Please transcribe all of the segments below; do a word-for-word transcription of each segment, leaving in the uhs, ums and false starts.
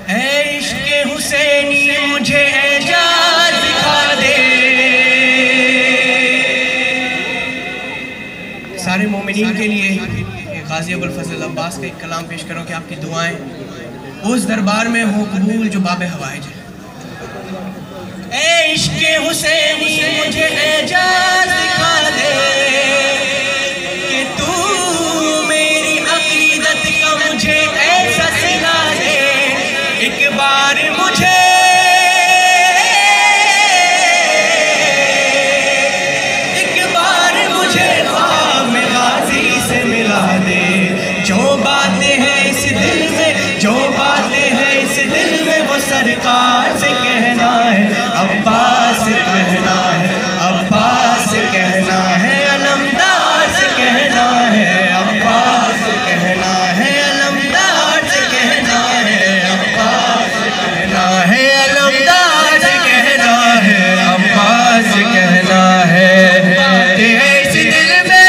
ऐ इश्क़े हुसैनी मुझे एजाज़ दिखा दे। सारे मोमिनीन के लिए गाज़ी अबुल फज़ल अब्बास का एक कलाम पेश करूं कि आपकी दुआएं उस दरबार में हो कबूल जो बाबे हवाइज है। ऐ इश्क़े हुसैनी मुझे एजाज़ दिखा दे कि तू मेरी अक़ीदत का मुझे ऐसा सिखा दे। एक बार मुझे एक बार मुझे ख्वाब में गाज़ी से मिला दे। जो बातें हैं इस दिल में, जो बातें हैं इस दिल में, वो सरकार से कहना है, अब्बास से कहना है, अब्बास से कहना है, अलमदार से कहना है, अब्बास से कहना है, अलमदार से कहना है, अब्बास से कहना है, अलमदार से कहना है, अब्बास से कहना है। इस दिल में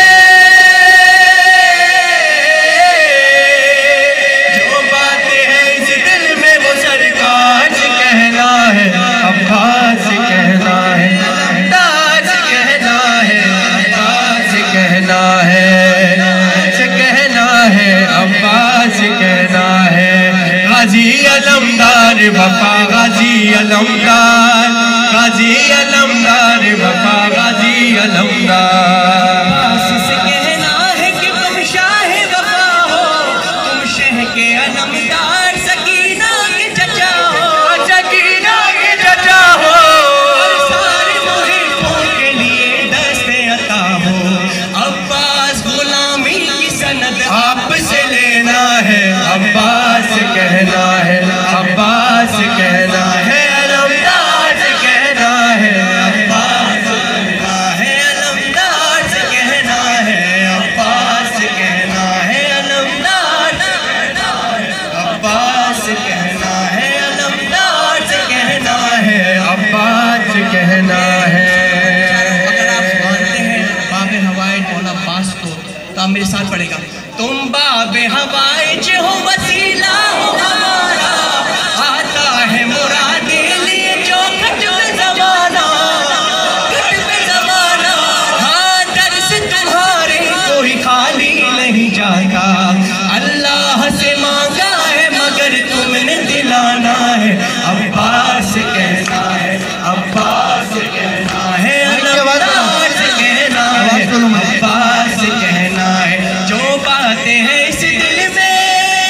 जो बातें हैं इस दिल में, वो सरकार से कहना है, अब्बास से कहना है, अलमदार से कहना है, अब्बास से कहना है, से कहना है, अब्बास से कहना है। गाज़ी अलमदार वफा, गाज़ी अलमदार, गाज़ी अलमदार वफा, गाज़ी अलमदार। अब्बास से कहना है कि तुम शाह वफा हो, तुम शह के अलमदार, सकीना के चचा हो, सकीना के चचा हो। सारे मुहिब्बों के लिए दस्ते अता हो। अब्बास गुलामी की सनद आपसे लेना है, अब्बास से कहना है, अब्बास से कहना है, अलमदार से कहना है, अब्बास से कहना है, अलमदार से कहना है, अब्बास से कहना है, अलमदार से कहना है, अब्बास से कहना है, अलमदार से कहना है, अब्बास से कहना है। अगर आप मानते हैं बाबे हवाइज मौला अब्बास को तो आप मेरे साथ पढ़ेगा। तुम बाबे हवाइज हो, वसीला हो हमारा, आता है मुरादे लिए जो खट में ज़माना, खट में ज़माना। हाँ दर्स तुम्हारे कोई खाली नहीं जाता, अल्लाह से मांगा है मगर तुमने दिलाना है। अब्बास से कहना है, अब्बास से कहना है, अलमदार से कहना है, अब्बास से कहना है। जो बातें हैं इस दिल में,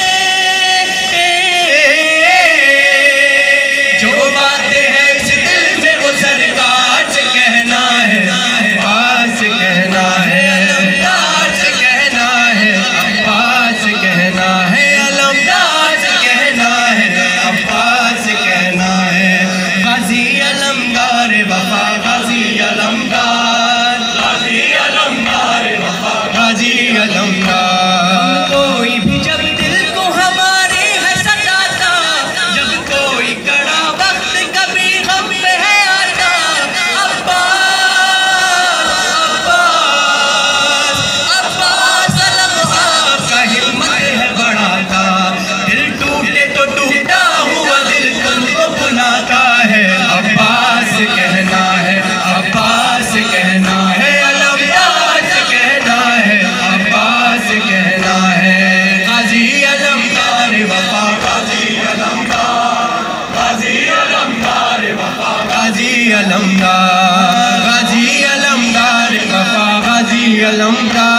जो बातें हैं इस दिल में, वो सरकार से कहना है, अब्बास से कहना है, अलमदार से कहना है, अब्बास से कहना है, अलमदार से कहना है, अब्बास से कहना है। गाज़ी अलमदार वफा, गाज़ी अलमदार, गाज़ी अलमदार वफा, गाज़ी अलमदार। कोई भी जब दिल को हमारे है सताता, जब कोई कड़ा वक्त कभी हम पे है आता, अब्बास, अब्बास, अब्बास अलमदार का हिम्मत है बढ़ाता। दिल टूटे तो टूटा हुआ दिल तुमको बुलाता है। अब्बास से कहना है, अब्बास से कहना है, अलमदार से कहना है, अब्बास से कहना है। गाज़ी अलमदार वफा, गाज़ी अलमदार, गाज़ी अलमदार वफा, गाज़ी अलमदार, गाज़ी अलमदार वफा, गाज़ी अलमदार।